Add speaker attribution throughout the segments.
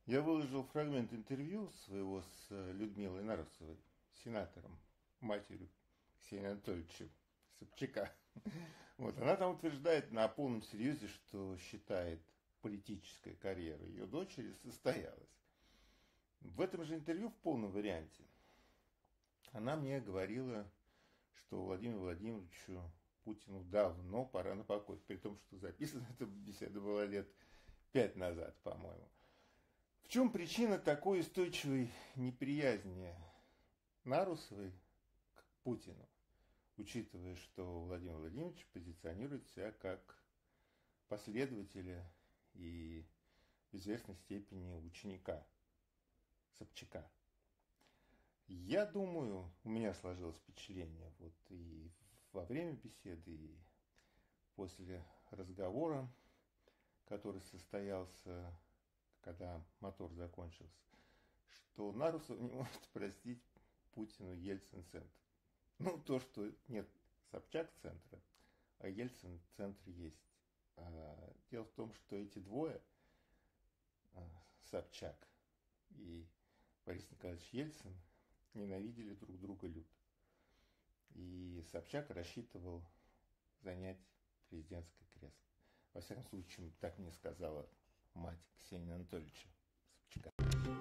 Speaker 1: Я выложил фрагмент интервью своего с Людмилой Нарусовой, сенатором, матерью Ксении Анатольевича Собчака. Вот, она там утверждает на полном серьезе, что считает политическая карьера ее дочери состоялась. В этом же интервью в полном варианте она мне говорила, что Владимиру Владимировичу Путину давно пора на покой, при том, что записана эта беседа была лет 5 назад, по-моему. В чем причина такой устойчивой неприязни Нарусовой к Путину, учитывая, что Владимир Владимирович позиционирует себя как последователя и в известной степени ученика Собчака? Я думаю, у меня сложилось впечатление вот и во время беседы, и после разговора, который состоялся, когда мотор закончился, что Нарусов не может простить Путину Ельцин-центр. Ну, то, что нет Собчак-центра, а Ельцин-центр есть. Дело в том, что эти двое, Собчак и Борис Николаевич Ельцин, ненавидели друг друга люто. И Собчак рассчитывал занять президентское кресло. Во всяком случае, так мне сказала мать Ксении Анатольевича Собчака.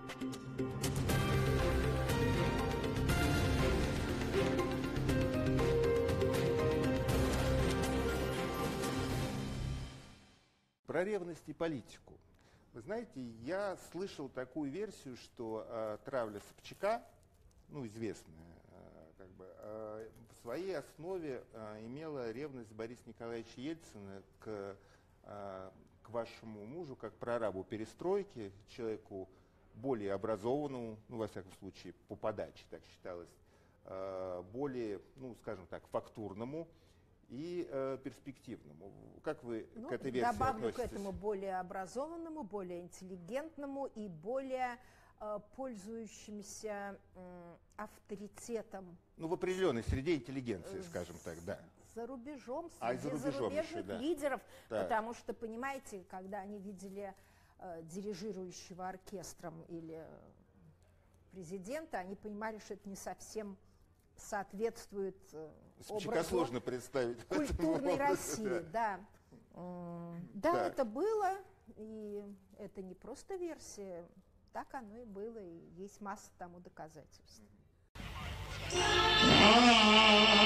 Speaker 1: Про ревность и политику. Вы знаете, я слышал такую версию, что травля Собчака, ну, известная, в своей основе имела ревность Бориса Николаевича Ельцина к вашему мужу, как прорабу перестройки, человеку более образованному, ну, во всяком случае, по подаче, так считалось, более, ну, скажем так, фактурному и перспективному. Как вы к этой версии
Speaker 2: добавлю
Speaker 1: относитесь?
Speaker 2: К этому более образованному, более интеллигентному и более пользующимся авторитетом.
Speaker 1: Ну, в определенной среде интеллигенции, скажем так, да.
Speaker 2: За рубежом, среди зарубежных лидеров, потому что, понимаете, когда они видели дирижирующего оркестром или президента, они понимали, что это не совсем соответствует
Speaker 1: Собчака сложно представить
Speaker 2: культурной России, да. Да, это было, и это не просто версия, так оно и было, и есть масса тому доказательств.